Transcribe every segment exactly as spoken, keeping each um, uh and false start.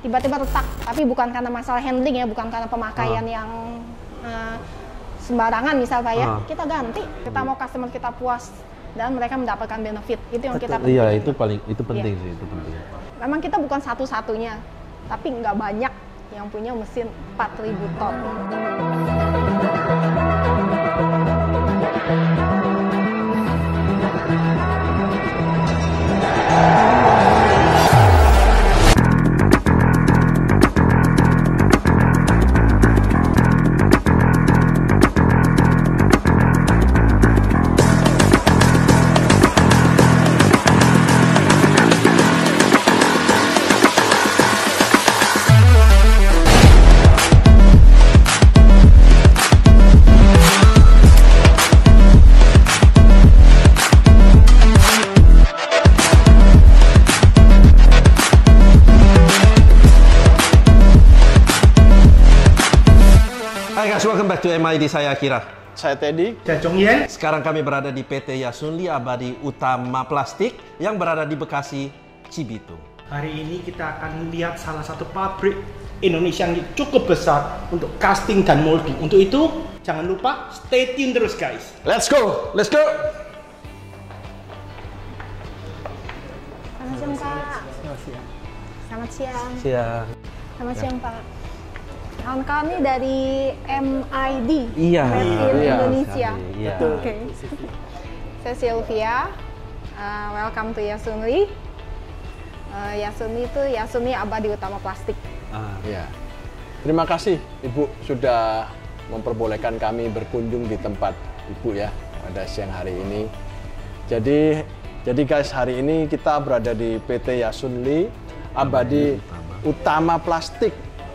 tiba-tiba retak, tapi bukan karena masalah handling ya, bukan karena pemakaian ah. yang uh, sembarangan misal Pak ya, ah. kita ganti. Kita mau customer kita puas dan mereka mendapatkan benefit, itu yang kita penting. Iya, itu paling itu penting ya. sih, itu penting. Memang kita bukan satu-satunya, tapi nggak banyak yang punya mesin empat ribu ton. Welcome back to M I D, saya Akira. Saya Teddy. Saya Chongyen. Sekarang kami berada di P T Yasunli Abadi Utama Plastik yang berada di Bekasi, Cibitung. Hari ini kita akan lihat salah satu pabrik Indonesia yang cukup besar untuk casting dan molding. Untuk itu, jangan lupa stay tune terus guys. Let's go, let's go. Selamat siang Pak. Selamat siang. Siang. Selamat siang Pak. Kawan kami dari M I D, iya, Made in iya, Indonesia. Iya. Oke. Okay. Saya Sylvia. Uh, welcome to Yasunli. Uh, Yasunli itu Yasunli Abadi Utama Plastik. Ah, iya. Terima kasih Ibu sudah memperbolehkan kami berkunjung di tempat Ibu ya pada siang hari ini. Jadi, jadi guys, hari ini kita berada di P T Yasunli Abadi Utama Plastik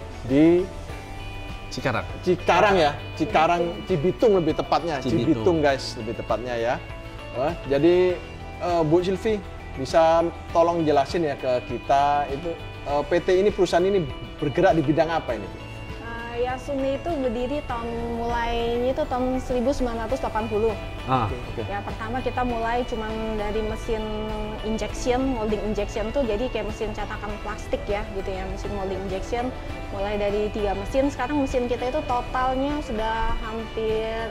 di Cikarang. Cikarang ya, Cikarang, Cibitung lebih tepatnya, Cibitung, Cibitung guys lebih tepatnya ya. Wah, jadi uh, Bu Sylvie bisa tolong jelasin ya ke kita itu uh, P T ini, perusahaan ini bergerak di bidang apa ini? Uh, Yasunli itu berdiri tahun mulainya itu tahun seribu sembilan ratus delapan puluh. Ah, okay. Ya pertama kita mulai cuman dari mesin injection, molding injection tuh jadi kayak mesin cetakan plastik ya gitu ya, mesin molding injection. Mulai dari tiga mesin, sekarang mesin kita itu totalnya sudah hampir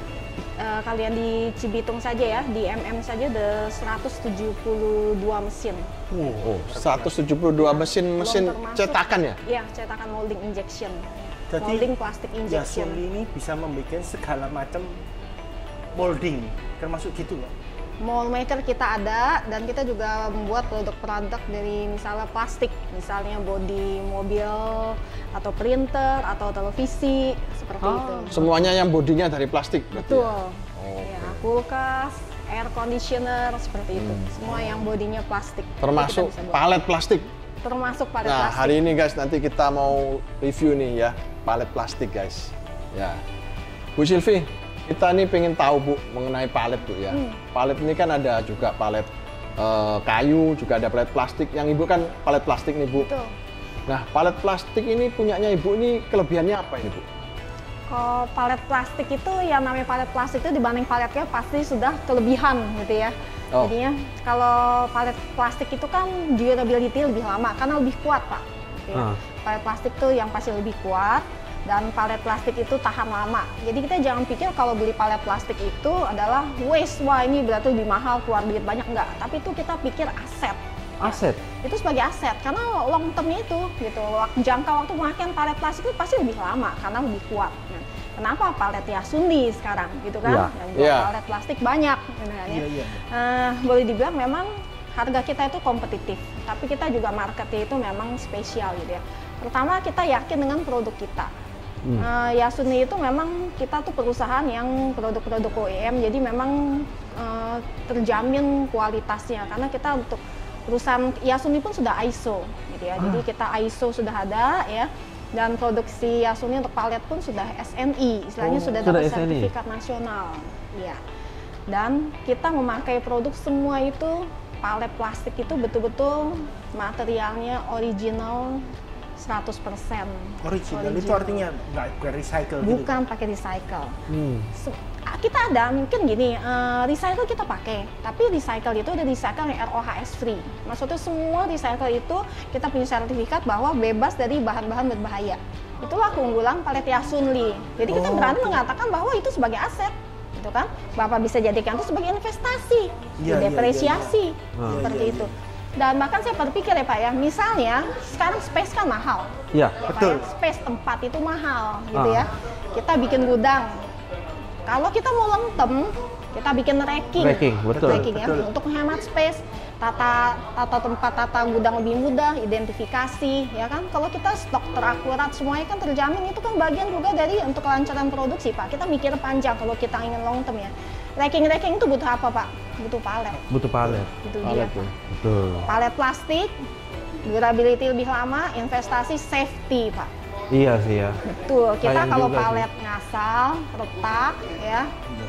uh, kalian di Cibitung saja ya, di M M saja ada seratus tujuh puluh dua mesin. Oh, seratus tujuh puluh dua mesin mesin cetakan ya? Iya, cetakan molding injection. Jadi, molding plastik injection. Yasunli ini bisa membuat segala macam molding, termasuk gitu loh. Mold maker kita ada, dan kita juga membuat produk-produk dari misalnya plastik, misalnya bodi mobil, atau printer, atau televisi, seperti oh. itu. Semuanya yang bodinya dari plastik berarti? Betul. Ya? Oh, ya, okay. Kulkas, air conditioner, seperti itu. Hmm. Semua yang bodinya plastik. Termasuk palet plastik? Termasuk palet nah, plastik. Nah, hari ini guys, nanti kita mau review nih ya, palet plastik guys. Ya, Bu Sylvie, kita nih pengen tahu Bu mengenai palet Bu ya. Hmm. Palet ini kan ada juga palet uh, kayu, juga ada palet plastik. Yang Ibu kan palet plastik nih Bu. Betul. Nah, palet plastik ini punyanya Ibu ini kelebihannya apa ini Bu? Kalau palet plastik itu, yang namanya palet plastik itu dibanding paletnya pasti sudah kelebihan gitu ya. Oh. Jadinya kalau palet plastik itu kan durability lebih lama karena lebih kuat Pak. Gitu ya. Ah. Palet plastik tuh yang pasti lebih kuat. Dan palet plastik itu tahan lama. Jadi kita jangan pikir kalau beli palet plastik itu adalah waste, wah ini berarti lebih mahal, keluar duit banyak, enggak. Tapi itu kita pikir aset. Aset? Ya. Itu sebagai aset, karena long termnya itu, gitu. Jangka waktu pemakaian palet plastik itu pasti lebih lama, karena lebih kuat. Nah, kenapa palet Yasunli sekarang, gitu kan? Ya. Yang buat ya. Palet plastik banyak, gitu kan ya. Ya, ya. Uh, boleh dibilang memang harga kita itu kompetitif, tapi kita juga marketnya itu memang spesial gitu ya. Pertama, kita yakin dengan produk kita. Hmm. Uh, Yasunli itu memang kita tuh perusahaan yang produk-produk O E M, jadi memang uh, terjamin kualitasnya karena kita untuk perusahaan Yasunli pun sudah I S O, gitu ya. Ah. Jadi kita I S O sudah ada ya, dan produksi Yasunli untuk palet pun sudah S N I, istilahnya oh, sudah dapat sertifikat nasional, ya. Dan kita memakai produk semua itu palet plastik itu betul-betul materialnya original. seratus persen original, original itu artinya nggak recycle? Bukan gitu? Pakai recycle. Hmm. kita ada mungkin gini, uh, recycle kita pakai, tapi recycle itu ada recycle yang R O H S free. Maksudnya semua recycle itu kita punya sertifikat bahwa bebas dari bahan-bahan berbahaya. Itulah keunggulan palet Yasunli. Jadi kita Oh, berani okay. mengatakan bahwa itu sebagai aset, gitu kan? Bapak bisa jadikan itu sebagai investasi, Iya, iya, depresiasi, iya, iya. seperti Iya, iya, itu. Dan bahkan saya berpikir ya Pak ya, misalnya sekarang space kan mahal. Iya. Ya, Pak, Betul. ya, space tempat itu mahal gitu Ah. ya. Kita bikin gudang. Kalau kita mau long term, kita bikin racking. Racking, betul. Racking ya, Betul. untuk menghemat space, tata tata tempat, tata gudang lebih mudah, identifikasi, ya kan. Kalau kita stok terakurat, semuanya kan terjamin, itu kan bagian juga dari untuk kelancaran produksi, Pak. Kita mikir panjang kalau kita ingin long term ya. Racking-racking itu butuh apa, Pak? Butuh palet. Butuh palet. Itu Palet dia, tuh. Pak. Betul. Palet plastik, durability lebih lama, investasi safety, Pak. Iya sih ya. Betul, kita Sayang kalau juga sih. palet ngasal, retak, ya,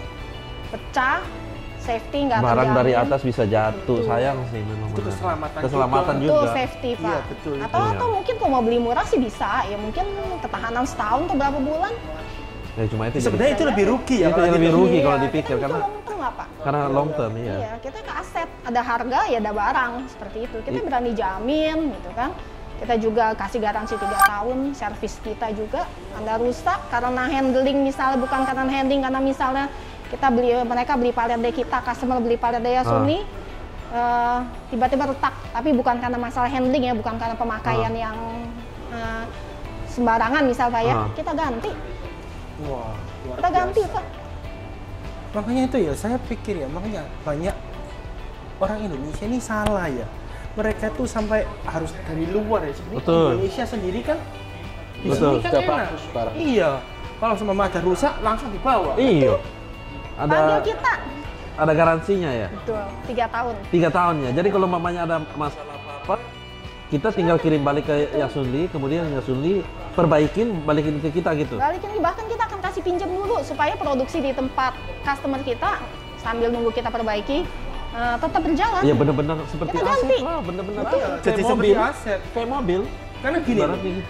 pecah, safety nggak terjamin. Barang dari atas bisa jatuh, Betul. sayang sih memang. Itu benar. keselamatan Keselamatan juga. juga. Betul, safety, Pak. Iya, betul. Atau, Iya. atau mungkin kalau mau beli murah sih bisa, ya mungkin ketahanan setahun atau berapa bulan. Ya cuma itu. Sebenarnya jadi- itu lebih rugi ya. Itu kalau yang lebih gitu. rugi kalau Iya, dipikir, kita karena- long term lah, Pak. karena long term iya. Iya, kita ke aset, ada harga ya ada barang, seperti itu. Kita I- berani jamin gitu kan. Kita juga kasih garansi tiga tahun, servis kita juga. Anda rusak karena handling misalnya, bukan karena handling, karena misalnya kita beli, mereka beli palet dari kita, customer beli palet dari Yasuni, eh, tiba-tiba retak. Tapi bukan karena masalah handling ya, bukan karena pemakaian Ah. yang eh, sembarangan misalnya Pak ya. Ah. Kita ganti, Wah, luar kita ganti biasa. Pak. Makanya itu ya, saya pikir ya, makanya banyak orang Indonesia ini salah ya. Mereka tuh sampai harus dari luar ya. Sebenarnya Betul. Indonesia sendiri kan di Betul. sini kan Sudah enak. bagus barang. Iya. Kalau sama ada rusak langsung dibawa. Iya. Ada Panggil kita. ada garansinya ya. Betul, tiga tahun. Tiga tahunnya. Jadi kalau mamanya ada masalah apa-apa, kita tinggal kirim balik ke Yasunli, kemudian Yasunli perbaikin, balikin ke kita gitu. Balikin, bahkan kita akan kasih pinjam dulu supaya produksi di tempat customer kita sambil nunggu kita perbaiki uh, tetap berjalan. Iya benar-benar seperti Kita aset ganti. lah, benar-benar Betul. aset. Jadi Kayak seperti mobil, aset. kayak mobil. Karena gini, Ibaratnya gitu.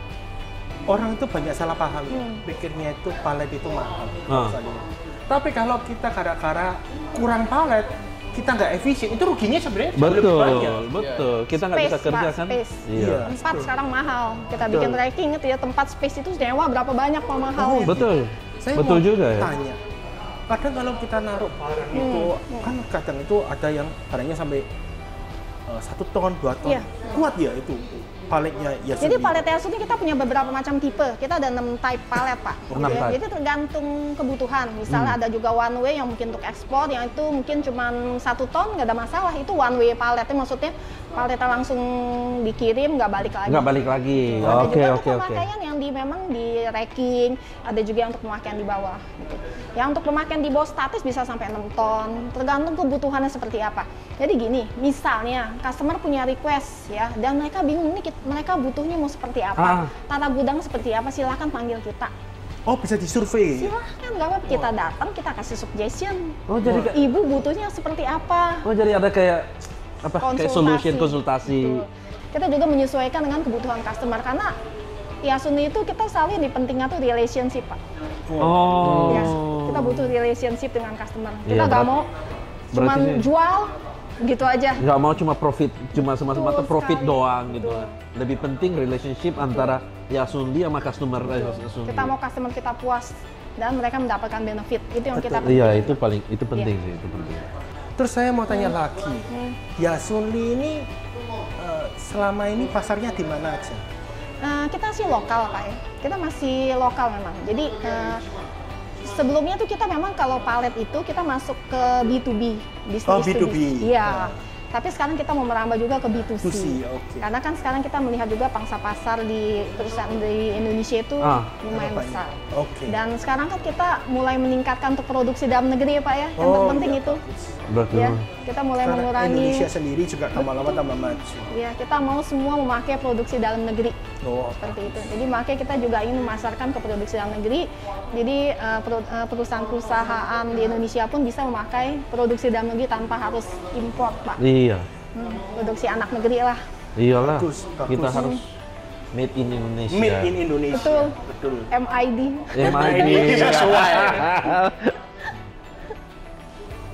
orang itu banyak salah paham. ya. Hmm. Pikirnya itu palet itu mahal. Ah. Misalnya. Tapi kalau kita gara-gara kurang palet, kita nggak efisien, itu ruginya sebenarnya jauh lebih Betul, banyak. betul. Kita nggak bisa Space, kerja Pak, kan? space. Iya. Tempat Betul. sekarang mahal. Kita Betul. bikin ranking itu ya, tempat space itu sewa berapa banyak Pak mahal. Oh, Betul. Saya Betul mau juga ya. tanya, kadang kalau kita naruh barang Hmm, itu, hmm. kan kadang itu ada yang barangnya sampai eh, satu ton, dua ton, Iya. kuat ya itu paletnya ya. Jadi sendiri. palet Yasuni kita punya beberapa macam tipe. Kita ada enam type palet, Pak. Enam Gitu ya. type. Jadi tergantung kebutuhan. Misalnya Hmm. ada juga one way yang mungkin untuk ekspor, yang itu mungkin cuma satu ton, nggak ada masalah. Itu one way paletnya, maksudnya paletnya langsung dikirim, nggak balik lagi. Nggak balik lagi. Ada Oke, juga oke, untuk oke. pemakaian yang di memang di racking, ada juga yang untuk pemakaian di bawah. Gitu. Yang untuk pemakaian di bawah statis bisa sampai enam ton, tergantung kebutuhannya seperti apa. Jadi gini, misalnya customer punya request ya, dan mereka bingung ini kit- mereka butuhnya mau seperti apa, Ah. tata gudang seperti apa, silahkan panggil kita. Oh, bisa disurvei. Silahkan, nggak apa-apa, kita datang, kita kasih suggestion. Oh jadi kayak- Ibu butuhnya seperti apa? oh jadi ada kayak apa? Kayak solution konsultasi. Betul. Kita juga menyesuaikan dengan kebutuhan customer karena Yasuni itu kita selalu yang pentingnya tuh relationship, Pak. Oh. Ya, kita butuh relationship dengan customer. Kita Iya, nggak berat- mau cuman berarti- jual gitu aja. Nggak mau cuma profit, cuma semata-mata Betul profit sekali. doang gitu. Betul. Lebih penting relationship antara Yasunli sama customer eh, Yasunli. Kita mau customer kita puas dan mereka mendapatkan benefit. Itu yang kita Iya, penting. itu paling itu penting Iya. sih, itu penting. Terus saya mau tanya lagi, Hmm. Yasunli ini eh, selama ini pasarnya di mana aja? Nah, kita sih lokal, Pak ya. Kita masih lokal memang. Jadi eh, sebelumnya tuh kita memang kalau palet itu kita masuk ke B to B, bisnis Oh, to B to B. Iya. Tapi sekarang kita mau merambah juga ke B to C. B to C, oke. Karena kan sekarang kita melihat juga pangsa pasar di perusahaan di Indonesia itu Ah. lumayan Berapa besar. ini? Oke. Dan sekarang kan kita mulai meningkatkan untuk produksi dalam negeri ya Pak ya. Yang Oh, terpenting iya, itu. bagus. Berarti Ya, kita mulai Karena mengurangi. Indonesia sendiri juga lama-lama tambah maju. Ya, kita mau semua memakai produksi dalam negeri. Oh, Seperti itu. Jadi makanya kita juga ingin memasarkan ke produksi dalam negeri. Jadi eh, peru- eh, perusahaan-perusahaan di Indonesia pun bisa memakai produksi dalam negeri tanpa harus import, Pak. Iya. Hmm, produksi anak negeri lah. Iyalah. Bagus, bagus. Kita harus made in Indonesia. made in Indonesia. Betul. Betul. M I D. M I D. Sesuai.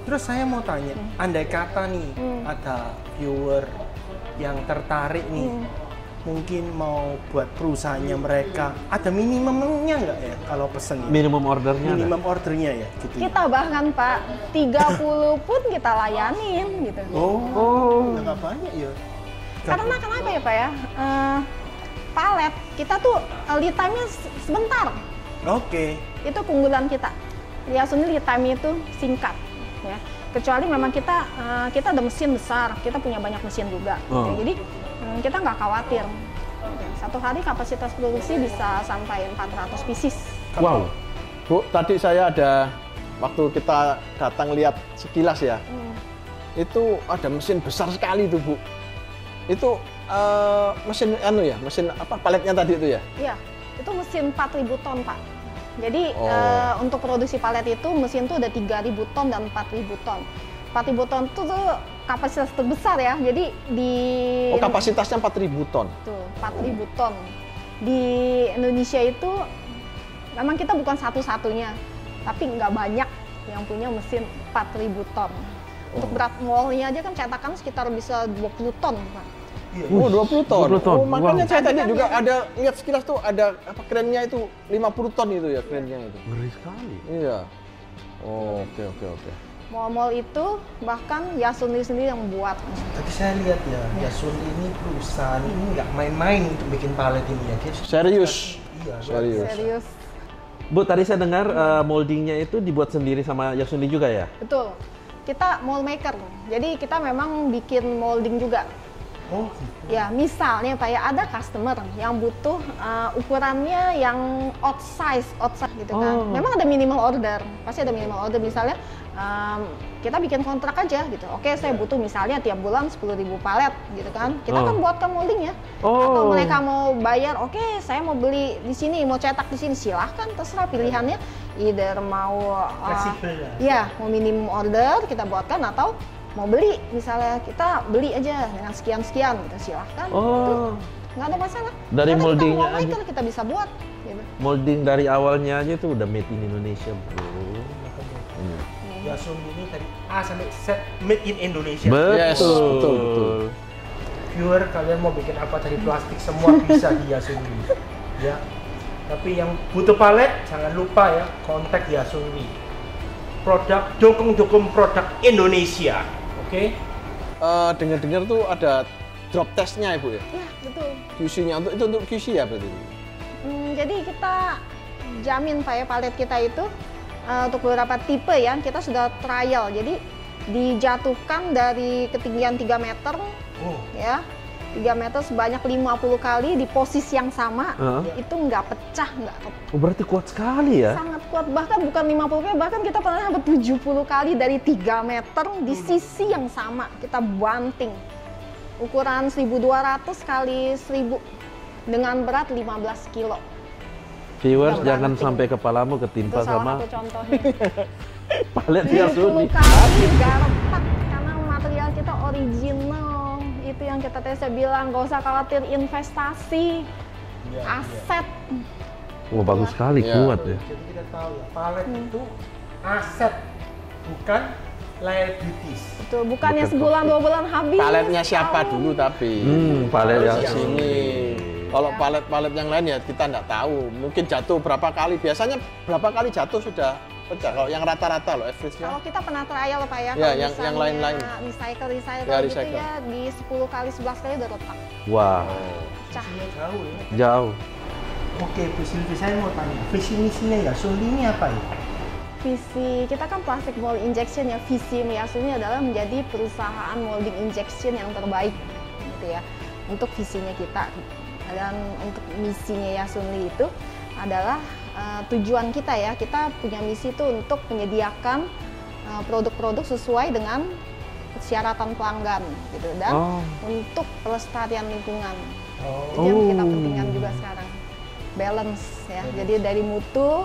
Terus saya mau tanya, hmm. andai kata nih hmm. ada viewer yang tertarik nih, hmm. mungkin mau buat perusahaannya mereka, ada minimumnya nggak ya kalau pesen? Minimum ordernya? Minimum ada? ordernya ya? Gitu. Kita bahkan Pak, tiga puluh pun kita layanin gitu. Oh, oh. nggak banyak ya? Karena kenapa ya Pak ya? Uh, palet, kita tuh lead time-nya sebentar. Oke. Okay. Itu keunggulan kita. Yasuni lead time itu singkat. Ya. Kecuali memang kita uh, kita ada mesin besar, kita punya banyak mesin juga. Oh. Ya, jadi um, kita nggak khawatir. Satu hari kapasitas produksi bisa sampai empat ratus pieces. Wow. Bu, tadi saya ada waktu kita datang lihat sekilas ya. Hmm. Itu ada mesin besar sekali tuh, Bu. Itu uh, mesin anu ya, mesin apa paletnya tadi itu ya? Iya, itu mesin empat ribu ton, Pak. Jadi oh. uh, untuk produksi palet itu mesin tuh ada tiga ribu ton dan empat ribu ton. empat ribu ton itu tuh kapasitas terbesar ya. Jadi di Oh, kapasitasnya empat ribu ton. Tuh, empat ribu ton. Di Indonesia itu memang kita bukan satu-satunya, tapi nggak banyak yang punya mesin empat ribu ton. Untuk berat molnya aja kan cetakan sekitar bisa dua puluh ton, Pak. Oh, dua puluh ton. dua puluh ton. Oh, makanya wow. saya tadi juga ada lihat sekilas tuh ada apa kerennya itu lima puluh ton itu ya kerennya itu. Ngeri sekali. Iya. Oh, oke oke oke. Mall-mall itu bahkan Yasuni sendiri yang buat. Tapi saya lihat ya, Yasuni ini perusahaan ini nggak main-main untuk bikin palet ini ya. Dia serius. Iya, serius. Serius. Bu, tadi saya dengar uh, moldingnya itu dibuat sendiri sama Yasuni juga ya? Betul. Kita mold maker. Jadi kita memang bikin molding juga. Oh, gitu. Ya, misalnya Pak ya, ada customer yang butuh uh, ukurannya yang odd size, odd size gitu kan. Oh. Memang ada minimal order, pasti ada minimal order. Misalnya um, kita bikin kontrak aja gitu. Oke, saya butuh misalnya tiap bulan sepuluh ribu palet gitu kan. Kita oh. kan buatkan moldingnya. Oh. Atau mereka mau bayar, oke saya mau beli di sini, mau cetak di sini, silahkan terserah pilihannya. Either mau uh, ya mau minimum order kita buatkan atau mau beli, misalnya kita beli aja dengan sekian-sekian, gitu, silahkan. Oh. Nggak ada masalah. Dari karena moldingnya kita aja. Kita bisa buat. Gitu. Molding dari awalnya aja tuh udah made in Indonesia, bro. Hmm. Yasuni ini tadi A sampai Z made in Indonesia. Betul. Yes, betul, betul. Viewer, kalian mau bikin apa dari plastik semua bisa di Yasuni. Ya. Tapi yang butuh palet jangan lupa ya kontak Yasuni. Produk dukung-dukung produk Indonesia. Oke, okay. uh, dengar-dengar tuh ada drop testnya Ibu ya? Iya, betul. Q C-nya untuk itu untuk Q C ya berarti? Hmm, jadi kita jamin Pak ya palet kita itu uh, untuk beberapa tipe ya kita sudah trial. Jadi dijatuhkan dari ketinggian tiga meter, oh. ya tiga meter sebanyak lima puluh kali di posisi yang sama, uh. itu nggak pecah, nggak. Oh, berarti kuat sekali ya? Sangat kuat, bahkan bukan lima puluh kali, bahkan kita pernah sampai tujuh puluh kali dari tiga meter di sisi yang sama, kita banting. Ukuran seribu dua ratus kali seribu dengan berat lima belas kilo. Viewers, jangan sampai kepalamu ketimpa itu salah sama satu contohnya. palet Yasuni. tujuh puluh kali nggak retak karena material kita original. Itu yang kita tadi saya bilang, nggak usah khawatir investasi, ya, aset. Ya. Wah, bagus sekali, ya. Kuat ya. Jadi kita tahu ya, palet hmm. itu aset, bukan liabilities. Betul, bukannya bukan sebulan dua bulan habis. Paletnya siapa tahun. Dulu tapi. Hmm, palet yang sini. Kalau palet-palet yang lain ya kita nggak tahu. Mungkin jatuh berapa kali. Biasanya berapa kali jatuh sudah pecah. Kalau yang rata-rata loh, average-nya. Kalau kita pernah trial Pak ya, ya yang, yang lain-lain. Recycle, recycle, ya, gitu recycle. ya, di sepuluh kali, sebelas kali udah retak. Wah. Pecah. Jauh ya? Jauh. Oke, visi saya mau tanya, visi misinya Yasuni ini apa ya? Visi, kita kan plastic mold injection ya, visi Yasuni adalah menjadi perusahaan molding injection yang terbaik, gitu ya. Untuk visinya kita. Dan untuk misinya Yasuni itu adalah uh, tujuan kita ya, kita punya misi itu untuk menyediakan uh, produk-produk sesuai dengan persyaratan pelanggan gitu, dan oh. untuk pelestarian lingkungan. Oh. Itu yang kita pentingkan juga sekarang, balance ya. Balance. Jadi dari mutu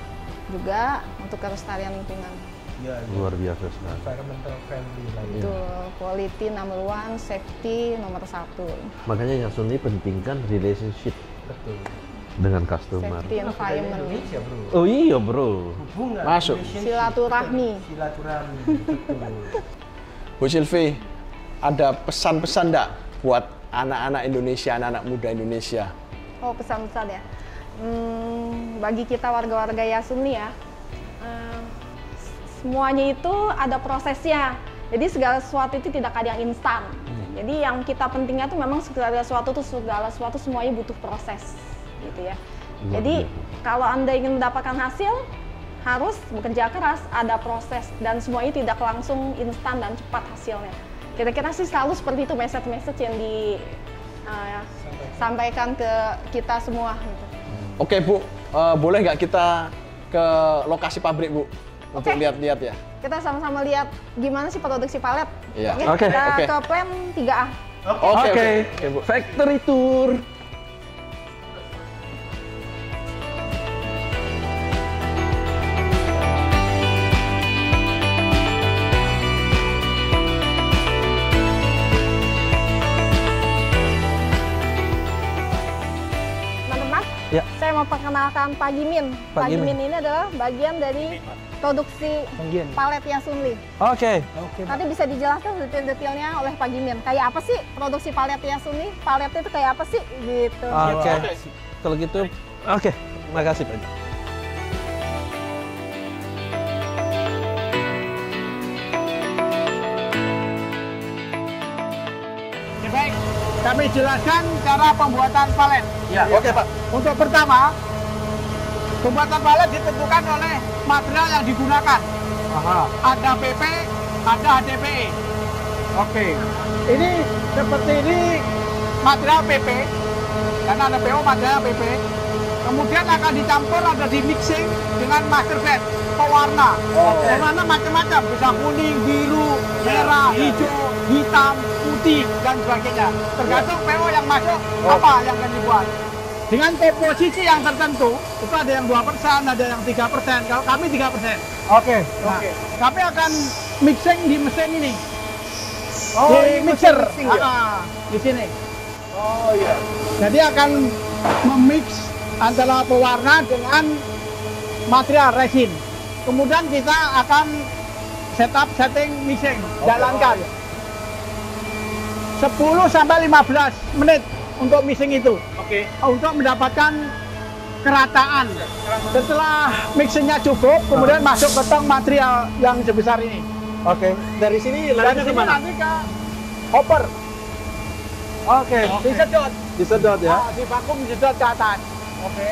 juga untuk kelestarian lingkungan. Ya, ya. Luar biasa sekali. Environmental friendly lah. Itu quality number one, safety nomor satu. Makanya Yasuni pentingkan relationship. Betul. dengan customer. Safety environment. Indonesia, bro. Oh iya bro. Hubungan. Masuk. relationship. Silaturahmi. Silaturahmi. Betul. Bu Sylvie, ada pesan-pesan enggak buat anak-anak Indonesia, anak-anak muda Indonesia? Oh, pesan-pesan ya. Hmm, bagi kita warga-warga Yasun nih ya, eh, semuanya itu ada prosesnya. Jadi segala sesuatu itu tidak ada yang instan. Jadi yang kita pentingnya tuh memang segala sesuatu tuh segala sesuatu semuanya butuh proses, gitu ya. Jadi kalau Anda ingin mendapatkan hasil, harus bekerja keras, ada proses, dan semuanya tidak langsung instan dan cepat hasilnya. Kira-kira sih selalu seperti itu message-message yang disampaikan ke kita semua. Gitu. Oke Bu, uh, boleh nggak kita ke lokasi pabrik Bu untuk Oke. lihat-lihat ya? Kita sama-sama lihat gimana sih produksi palet. Iya. Oke, Kita oke. ke plan tiga A. Oke, oke. Oke, Bu. Factory tour. Teman-teman, Ya. saya mau perkenalkan Pak Gimin. Pak Pak Gimin. Gimin ini adalah bagian dari produksi Penggian. palet Yasunli. Oke. Oke. Nanti bisa dijelaskan detail-detailnya oleh Pak Gimin. Kayak apa sih produksi palet Yasunli? Palet itu kayak apa sih? Gitu. Oke. Kalau gitu, oke. Makasih Pak. Oke, baik, kami jelaskan cara pembuatan palet. Ya. Oke Pak. Untuk pertama, pembuatan palet ditentukan oleh material yang digunakan. Aha. Ada P P, ada H D P E. Oke. Ini seperti ini material P P, karena ada P O material P P. Kemudian akan dicampur, ada di mixing dengan master bed, pewarna. Oke. Pewarna macam-macam, bisa kuning, biru, merah, hijau, hitam, putih, dan sebagainya. Tergantung P O yang masuk, apa yang akan dibuat. Dengan komposisi yang tertentu, itu ada yang dua persen, ada yang tiga persen. Kalau kami tiga persen. Oke. Nah, kami akan mixing di mesin ini. Oh, di ini mixer. mesin mixing ya? Ah, di sini. Oh iya. Jadi akan memix antara pewarna dengan material resin. Kemudian kita akan setup setting mixing, jalankan. sepuluh sampai lima belas menit untuk mixing itu. Oke. Untuk mendapatkan kerataan. Setelah mixingnya cukup, kemudian masuk ke tong material yang sebesar ini. Oke. Dari sini Dan larinya sini kemana? nanti ke hopper. Oke. Disedot. Disedot ya. Ah, di vakum disedot ke atas. Oke.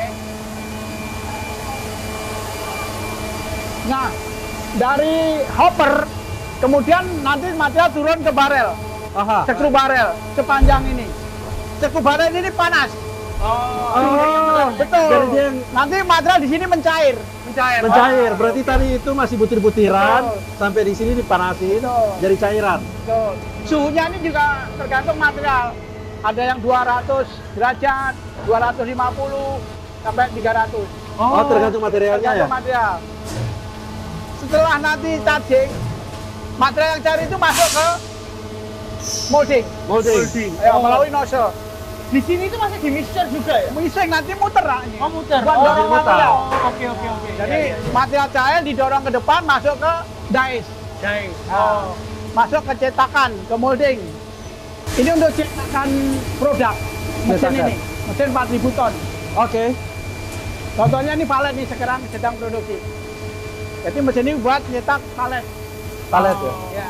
Nah, dari hopper kemudian nanti material turun ke barel, Aha. skru barel sepanjang ini. Skru barel ini panas. Oh, betul. Jadi dia yang Nanti material di sini mencair, mencair. mencair. Berarti tadi itu masih butir-butiran Betul. sampai di sini dipanasin Betul. jadi cairan. Betul. Suhunya ini juga tergantung material. Ada yang dua ratus derajat, dua ratus lima puluh sampai tiga ratus. Oh, tergantung materialnya ya. Tergantung material. Setelah nanti charging, material yang cair itu masuk ke molding. Molding. Ya, melalui nozzle. Di sini itu masih di mixer juga ya? Mixing nanti muter lah ini. Oh, muter. Buat Oh, dorong muter. material. Oke, oke, oke. Jadi Iya, iya. material cair didorong ke depan masuk ke dice. Jahit. Nah, masuk ke cetakan, ke molding. Ini untuk cetakan produk mesin Cetakan. ini, mesin empat ribu ton. Oke. Contohnya ini palet nih sekarang sedang produksi. Jadi mesin ini buat cetak palet. Palet ya. Ya.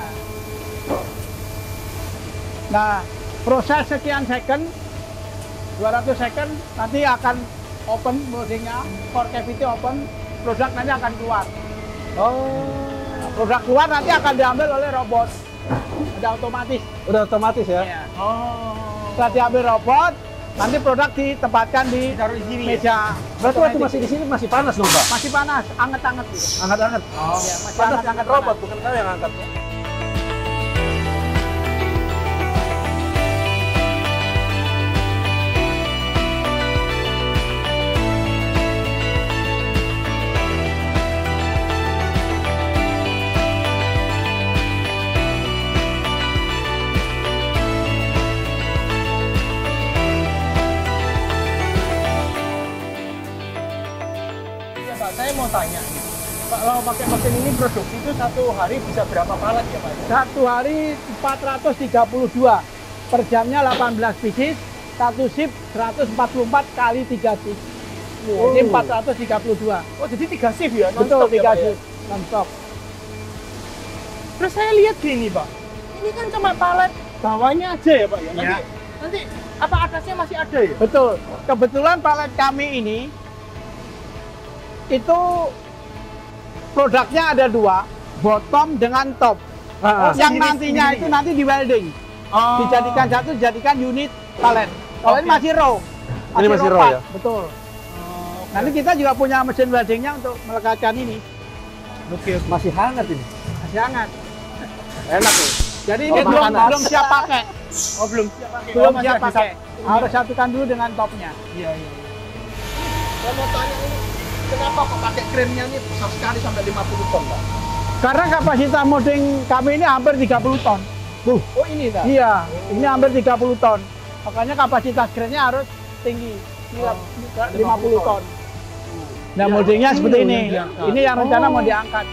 Nah, proses sekian second, dua ratus second, nanti akan open moldingnya, core cavity open, produk nanti akan keluar. Oh. Nah, produk keluar nanti akan diambil oleh robot. Ada otomatis. Udah otomatis ya. Ya. Oh. Setelah diambil robot, nanti produk ditempatkan di Ditaruh di sini ya? meja. Berarti waktu otomatis. masih di sini masih panas dong, Pak? Masih panas, anget-anget gitu. Angkat-angkat. Ya, masih Panas anget-anget angkat robot, bukan saya yang angkat. saya mau tanya nih. Kalau pakai mesin ini produksi itu satu hari bisa berapa palet ya Pak? Satu hari empat ratus tiga puluh dua, per jamnya delapan belas pieces, satu shift seratus empat puluh empat kali tiga shift. Oh. Jadi empat ratus tiga puluh dua. Oh jadi tiga shift ya? Betul, tiga ya, shift, non-stop. Terus saya lihat gini Pak, ini kan cuma palet bawahnya aja ya Pak ya? Nanti, Ya. nanti apa atasnya masih ada ya? Betul. Kebetulan palet kami ini itu produknya ada dua, bottom dengan top. Ah, ah. yang sendiri- nantinya sendiri itu ya? nanti di welding, Oh. dijadikan satu, dijadikan unit palet. Kalau ini Oke. masih raw. Ini masih raw part. ya? Betul. Oh, oke. Nanti kita juga punya mesin weldingnya untuk melekatkan ini. Oke, oke. Masih hangat ini. Masih hangat. Enak nih. Jadi Oh, ini belum panas. belum siap pakai. Oh belum siap pakai. Belum Oh, masih siap ada pakai. satu- Harus satukan dulu dengan topnya. Iya, iya. Saya mau tanya ini, kenapa kok pakai krimnya ini besar sekali sampai lima puluh ton, Pak? Karena kapasitas modding kami ini hampir tiga puluh ton. Oh, ini Pak? Iya, ini hampir tiga puluh ton. Makanya kapasitas kerennya harus tinggi, Oh, lima puluh ton. Nah, Ya, moldingnya ini seperti loh ini. yang diangkat. Ini yang rencana Oh. mau diangkat.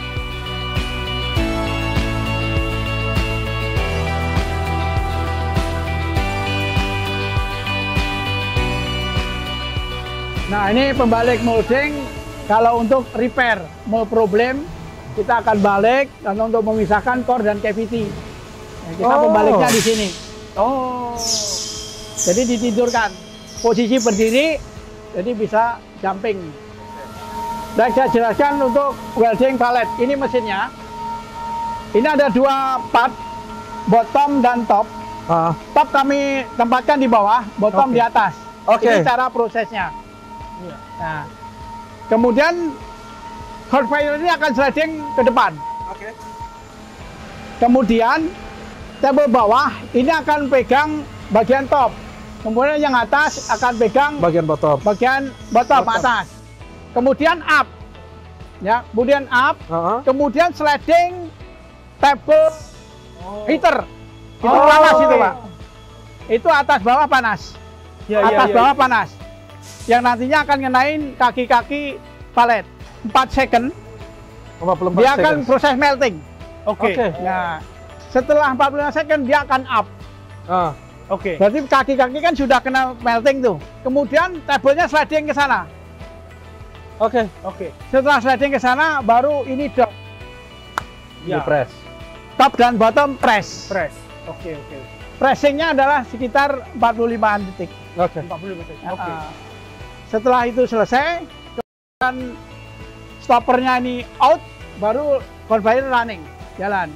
Nah, ini pembalik molding. Kalau untuk repair, mau problem, kita akan balik dan untuk memisahkan core dan cavity. Nah, kita Oh. pembaliknya di sini. Oh. Jadi ditidurkan, posisi berdiri, jadi bisa jumping. Dan saya jelaskan untuk welding palet. Ini mesinnya. Ini ada dua part, bottom dan top. Ah, Top kami tempatkan di bawah, bottom Oke. di atas. Oke. Ini cara prosesnya. Iya. Nah, kemudian conveyor ini akan sliding ke depan. Oke. Kemudian tabel bawah ini akan pegang bagian top. Kemudian yang atas akan pegang bagian bottom. bagian bottom, Bottom. atas. Kemudian up. Ya, kemudian up, Ah, ah. kemudian sliding table Oh. heater. Itu Oh, panas itu, oke. Pak. Itu atas bawah panas. Ya, ya, atas ya, bawah ya. panas. Yang nantinya akan ngenain kaki-kaki palet. empat second, empat puluh empat dia akan seconds. proses melting. Oke. Oke. Nah, setelah empat puluh lima second dia akan up. Ah, Oke. Berarti kaki-kaki kan sudah kena melting tuh. Kemudian tabelnya sliding ke sana. oke. Oke. Setelah sliding ke sana, baru ini dot. Di Ya. press. Top dan bottom press. Press. Oke, oke. Pressingnya adalah sekitar empat puluh lima detik. Oke. empat puluh detik. Oke. Uh, setelah itu selesai, kemudian stoppernya ini out, baru conveyor running, jalan.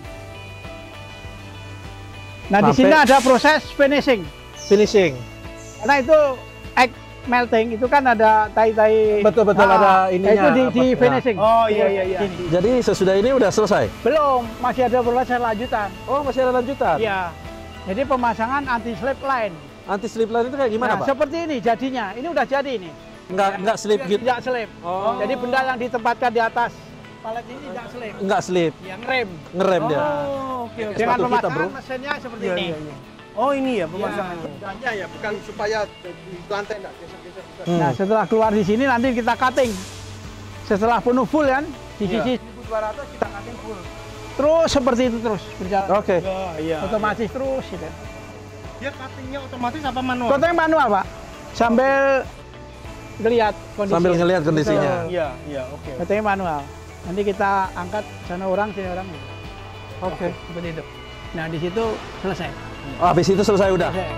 Nah, di Sampai- sini ada proses finishing. Finishing. Karena itu egg melting, itu kan ada tai-tai. Betul-betul Nah, ada ininya, Itu di, di apa- finishing. Oh, iya, iya, iya. Sini. Jadi sesudah ini udah selesai. Belum, masih ada proses lanjutan. Oh, masih ada lanjutan. Iya. Jadi pemasangan anti slip line. Anti slip line itu kayak gimana, Nah, Pak? seperti ini jadinya. Ini udah jadi ini. Enggak enggak slip gitu. Tidak slip. Oh. Jadi benda yang ditempatkan di atas palet ini tidak slip. Enggak slip, Yang rem. ngerem dia. Oh, oke, oke. Dengan sepatu kita, pemasangan bro. mesinnya seperti Iya, ini. iya, iya. Oh, ini ya pemasangannya. Bedanya ya, bukan supaya di lantai enggak geser-geser. bukan. Hmm. Nah, setelah keluar di sini nanti kita cutting. Setelah penuh full kan, di Iya. sisi seribu dua ratus kita cutting full. Terus seperti itu terus berjalan. Oke. Ya, iya. Otomatis terus gitu. Dia cuttingnya otomatis apa manual? Cutting manual, Pak. Sambil ngelihat kondisi. Sambil ngelihat kondisinya. Iya, iya, oke. Cutting manual. Nanti kita angkat sana orang, sini orang. Gitu. Oke. Seperti itu. Nah, di situ selesai. Oh, habis itu selesai udah. Selesai.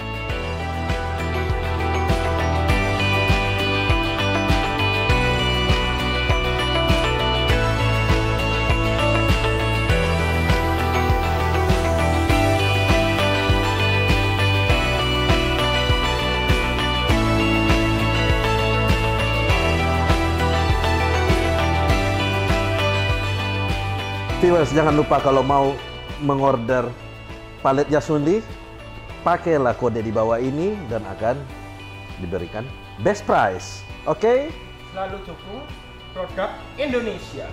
Viewers, jangan lupa kalau mau mengorder palet Yasunli, pakailah kode di bawah ini dan akan diberikan best price. Oke? Selalu dukung produk Indonesia.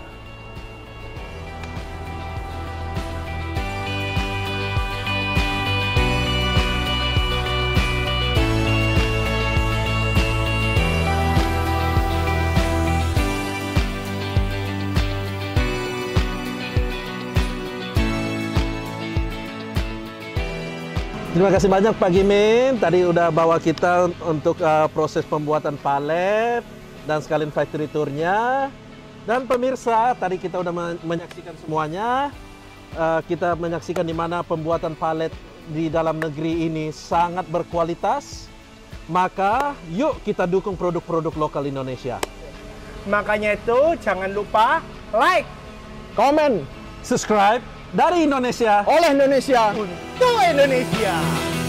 Terima kasih banyak Pak Gimin. Tadi udah bawa kita untuk uh, proses pembuatan palet dan sekalian factory tour-nya. Dan pemirsa, tadi kita udah men menyaksikan semuanya. Uh, kita menyaksikan di mana pembuatan palet di dalam negeri ini sangat berkualitas. Maka yuk kita dukung produk-produk lokal Indonesia. Makanya itu jangan lupa like, Komen subscribe dari Indonesia oleh Indonesia. untuk Indonesia.